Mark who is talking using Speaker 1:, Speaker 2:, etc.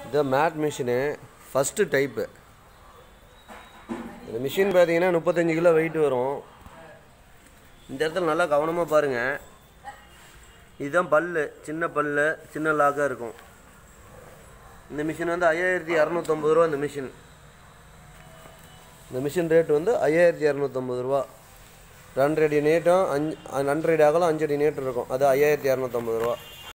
Speaker 1: இது mat machine first type. இந்த machine பார்த்தீங்கன்னா 35 கிலோ வெயிட் வரும். இந்த இடத்துல நல்லா கவனமாக பாருங்கள். இதுதான் பல்லு, சின்ன பல்லு, சின்ன லாக்காக இருக்கும். இந்த மிஷின் வந்து 5250 ரூபா. இந்த மிஷின் ரேட் வந்து 5250 ரூபா. 2 அடி நீட்டம், 2 அடி அகலம், 5 அடி நீட்டம் இருக்கும். அது 5250 ரூபா.